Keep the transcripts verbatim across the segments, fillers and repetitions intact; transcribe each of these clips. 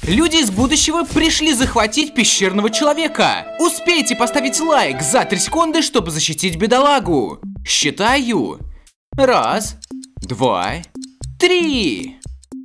Люди из будущего пришли захватить пещерного человека. Успейте поставить лайк за три секунды, чтобы защитить бедолагу. Считаю. Раз, два, три.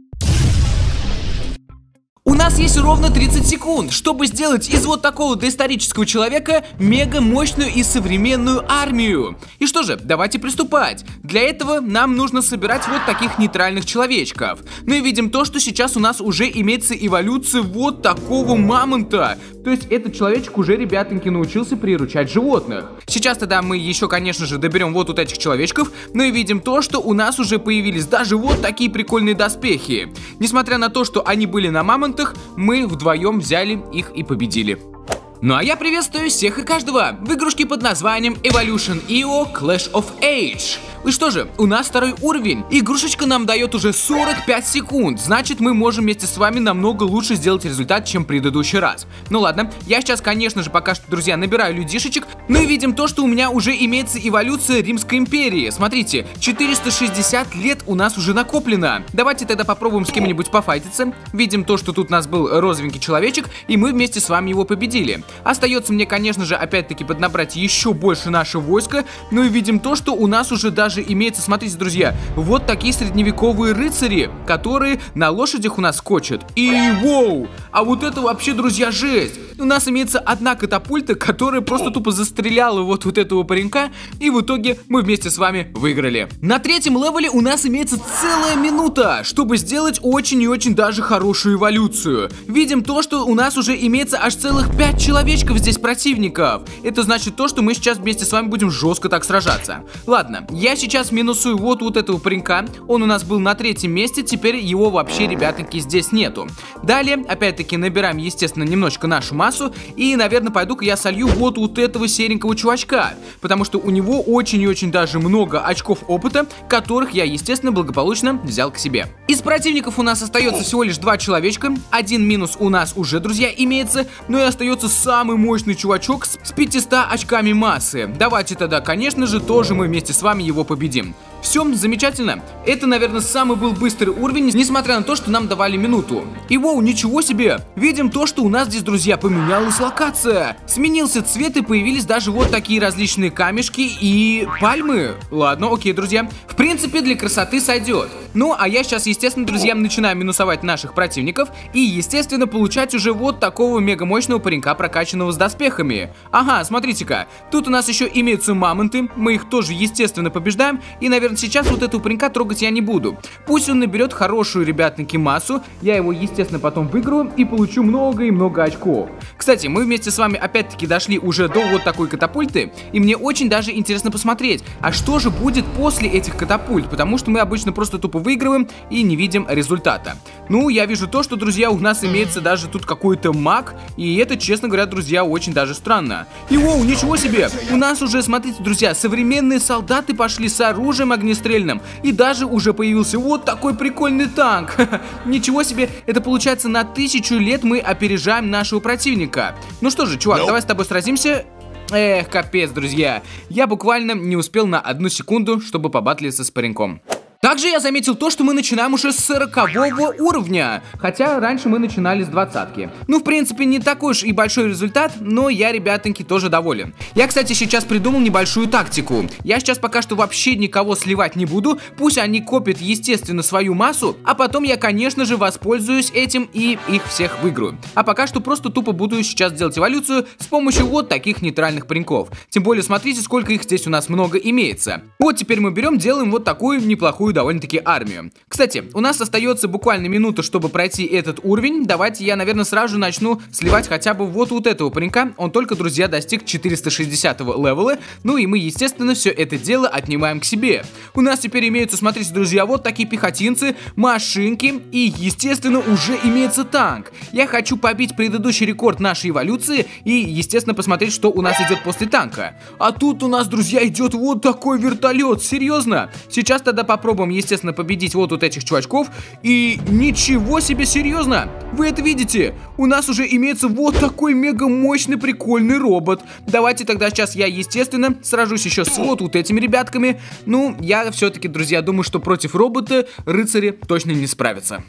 У нас есть ровно тридцать секунд, чтобы сделать из вот такого доисторического человека мега мощную и современную армию. И что же, давайте приступать. Для этого нам нужно собирать вот таких нейтральных человечков. Ну и видим то, что сейчас у нас уже имеется эволюция вот такого мамонта. То есть этот человечек уже, ребятоньки, научился приручать животных. Сейчас тогда мы еще, конечно же, доберем вот, вот этих человечков. Ну и видим то, что у нас уже появились даже вот такие прикольные доспехи. Несмотря на то, что они были на мамонтах, мы вдвоем взяли их и победили. Ну а я приветствую всех и каждого в игрушке под названием Evolution и о Clash of Age. И что же, у нас второй уровень. Игрушечка нам дает уже сорок пять секунд. Значит, мы можем вместе с вами намного лучше сделать результат, чем в предыдущий раз. Ну ладно, я сейчас, конечно же, пока что, друзья, набираю людишечек. Ну и видим то, что у меня уже имеется эволюция Римской империи. Смотрите, четыреста шестьдесят лет у нас уже накоплено. Давайте тогда попробуем с кем-нибудь пофайтиться. Видим то, что тут у нас был розовенький человечек, и мы вместе с вами его победили. Остается мне, конечно же, опять-таки поднабрать еще больше наше войско. Ну и видим то, что у нас уже даже имеется, смотрите, друзья, вот такие средневековые рыцари, которые на лошадях у нас скочат. И воу! А вот это вообще, друзья, жесть! У нас имеется одна катапульта, которая просто тупо застреляла вот, вот этого паренька, и в итоге мы вместе с вами выиграли. На третьем левеле у нас имеется целая минута, чтобы сделать очень и очень даже хорошую эволюцию. Видим то, что у нас уже имеется аж целых пять человечков здесь противников. Это значит то, что мы сейчас вместе с вами будем жестко так сражаться. Ладно, я сейчас минусую вот, вот этого паренька. Он у нас был на третьем месте, теперь его вообще, ребятки, здесь нету. Далее, опять-таки, набираем, естественно, немножечко нашу массу. И, наверное, пойду-ка я солью вот, вот этого серенького чувачка. Потому что у него очень и очень даже много очков опыта, которых я, естественно, благополучно взял к себе. Из противников у нас остается всего лишь два человечка. Один минус у нас уже, друзья, имеется. Но и остается самый мощный чувачок с пятьюстами очками массы. Давайте тогда, конечно же, тоже мы вместе с вами его победим. Все замечательно. Это, наверное, самый был быстрый уровень, несмотря на то, что нам давали минуту. И воу, ничего себе! Видим то, что у нас здесь, друзья, поменялась локация. Сменился цвет и появились даже вот такие различные камешки и пальмы. Ладно, окей, друзья. В принципе, для красоты сойдет. Ну, а я сейчас, естественно, друзья, начинаю минусовать наших противников и, естественно, получать уже вот такого мега мощного паренька, прокачанного с доспехами. Ага, смотрите-ка. Тут у нас еще имеются мамонты. Мы их тоже, естественно, побеждаем. И, наверное, сейчас вот этого паренька трогать я не буду. Пусть он наберет хорошую, ребятники, массу. Я его, естественно, потом выиграю и получу много и много очков. Кстати, мы вместе с вами опять-таки дошли уже до вот такой катапульты. И мне очень даже интересно посмотреть, а что же будет после этих катапульт. Потому что мы обычно просто тупо выигрываем и не видим результата. Ну, я вижу то, что, друзья, у нас имеется даже тут какой-то маг. И это, честно говоря, друзья, очень даже странно. И воу, ничего себе! У нас уже, смотрите, друзья, современные солдаты пошли с оружием огнестрельным. И даже уже появился вот такой прикольный танк. Ничего себе, это получается на тысячу лет мы опережаем нашего противника. Ну что же, чувак, давай с тобой сразимся. Эх, капец, друзья. Я буквально не успел на одну секунду, чтобы побатлиться с пареньком. Также я заметил то, что мы начинаем уже с сорокового уровня, хотя раньше мы начинали с двадцатки. Ну, в принципе, не такой уж и большой результат, но я, ребятоньки, тоже доволен. Я, кстати, сейчас придумал небольшую тактику. Я сейчас пока что вообще никого сливать не буду, пусть они копят, естественно, свою массу, а потом я, конечно же, воспользуюсь этим и их всех выиграю. А пока что просто тупо буду сейчас делать эволюцию с помощью вот таких нейтральных пареньков. Тем более, смотрите, сколько их здесь у нас много имеется. Вот теперь мы берем, делаем вот такую неплохую довольно-таки армию. Кстати, у нас остается буквально минута, чтобы пройти этот уровень. Давайте я, наверное, сразу же начну сливать хотя бы вот, вот этого паренька. Он только, друзья, достиг четыреста шестидесятого левела. Ну и мы, естественно, все это дело отнимаем к себе. У нас теперь имеются, смотрите, друзья, вот такие пехотинцы, машинки и, естественно, уже имеется танк. Я хочу побить предыдущий рекорд нашей эволюции и, естественно, посмотреть, что у нас идет после танка. А тут у нас, друзья, идет вот такой вертолет. Серьезно? Сейчас тогда попробуем, естественно, победить вот вот этих чувачков. И ничего себе, серьезно? Вы это видите? У нас уже имеется вот такой мега мощный прикольный робот. Давайте тогда сейчас я, естественно, сражусь еще с вот вот этими ребятками. Ну, я все-таки, друзья, думаю, что против робота рыцари точно не справятся.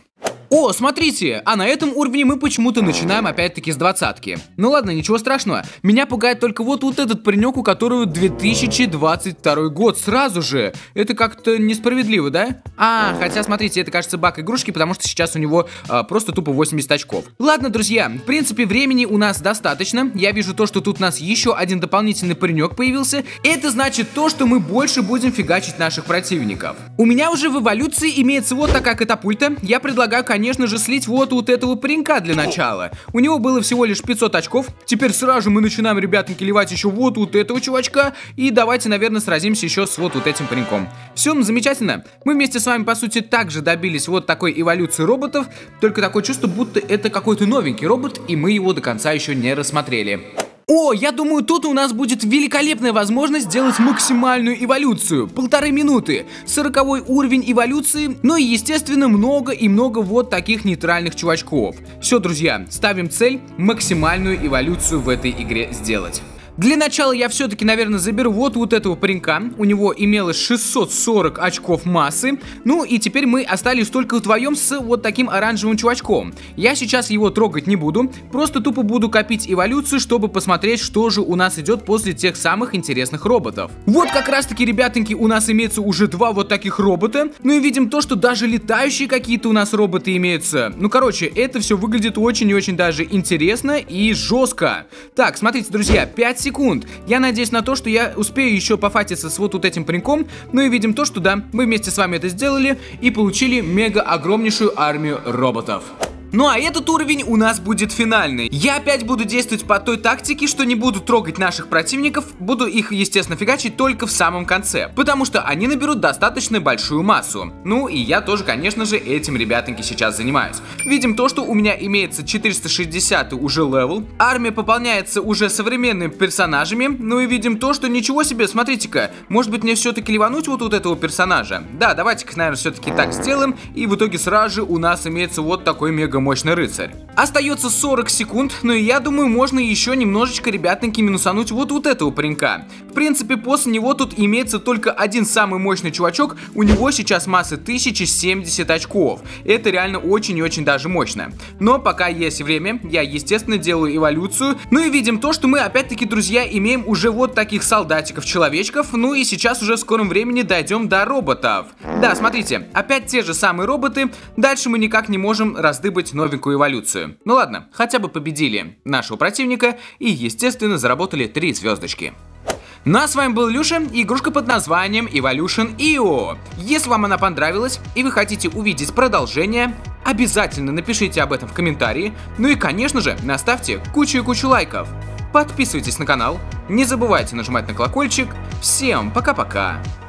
О, смотрите, а на этом уровне мы почему-то начинаем опять-таки с двадцатки. Ну ладно, ничего страшного. Меня пугает только вот, вот этот паренек, у которого две тысячи двадцать второй год сразу же. Это как-то несправедливо, да? А, хотя, смотрите, это, кажется, баг игрушки, потому что сейчас у него а, просто тупо восемьдесят очков. Ладно, друзья, в принципе, времени у нас достаточно. Я вижу то, что тут у нас еще один дополнительный паренек появился. Это значит то, что мы больше будем фигачить наших противников. У меня уже в эволюции имеется вот такая катапульта. Я предлагаю, конечно, Конечно же, слить вот вот этого паренька для начала. У него было всего лишь пятьсот очков. Теперь сразу же мы начинаем, ребятки, ливать еще вот вот этого чувачка. И давайте, наверное, сразимся еще с вот вот этим пареньком. Все, ну, замечательно. Мы вместе с вами, по сути, также добились вот такой эволюции роботов. Только такое чувство, будто это какой-то новенький робот, и мы его до конца еще не рассмотрели. О, я думаю, тут у нас будет великолепная возможность сделать максимальную эволюцию. Полторы минуты, сороковой уровень эволюции, ну и, естественно, много и много вот таких нейтральных чувачков. Все, друзья, ставим цель максимальную эволюцию в этой игре сделать. Для начала я все-таки, наверное, заберу вот, вот этого паренька. У него имелось шестьсот сорок очков массы. Ну и теперь мы остались только вдвоем с вот таким оранжевым чувачком. Я сейчас его трогать не буду. Просто тупо буду копить эволюцию, чтобы посмотреть, что же у нас идет после тех самых интересных роботов. Вот как раз таки, ребятоньки, у нас имеется уже два вот таких робота. Ну и видим то, что даже летающие какие-то у нас роботы имеются. Ну, короче, это все выглядит очень и очень даже интересно и жестко. Так, смотрите, друзья, пять секунд. секунд. Я надеюсь на то, что я успею еще пофатиться с вот, вот этим пареньком. Ну и видим то, что да, мы вместе с вами это сделали и получили мега огромнейшую армию роботов. Ну а этот уровень у нас будет финальный. Я опять буду действовать по той тактике, что не буду трогать наших противников, буду их, естественно, фигачить только в самом конце, потому что они наберут достаточно большую массу. Ну и я тоже, конечно же, этим, ребятоньки, сейчас занимаюсь. Видим то, что у меня имеется четыреста шестидесятый уже левел, армия пополняется уже современными персонажами, ну и видим то, что ничего себе, смотрите-ка, может быть мне все-таки ливануть вот, вот этого персонажа? Да, давайте-ка, наверное, все-таки так сделаем, и в итоге сразу же у нас имеется вот такой мега мощный рыцарь. Остается сорок секунд, но я думаю, можно еще немножечко, ребятненьки, минусануть вот вот этого паренька. В принципе, после него тут имеется только один самый мощный чувачок, у него сейчас масса тысяча семьдесят очков. Это реально очень и очень даже мощно. Но пока есть время, я, естественно, делаю эволюцию. Ну и видим то, что мы, опять-таки, друзья, имеем уже вот таких солдатиков-человечков. Ну и сейчас уже в скором времени дойдем до роботов. Да, смотрите, опять те же самые роботы. Дальше мы никак не можем раздыбать новенькую эволюцию. Ну ладно, хотя бы победили нашего противника и, естественно, заработали три звездочки. Ну а с вами был Илюша и игрушка под названием Evolution ай о. Если вам она понравилась и вы хотите увидеть продолжение, обязательно напишите об этом в комментарии. Ну и, конечно же, наставьте кучу-кучу лайков. Подписывайтесь на канал, не забывайте нажимать на колокольчик. Всем пока-пока!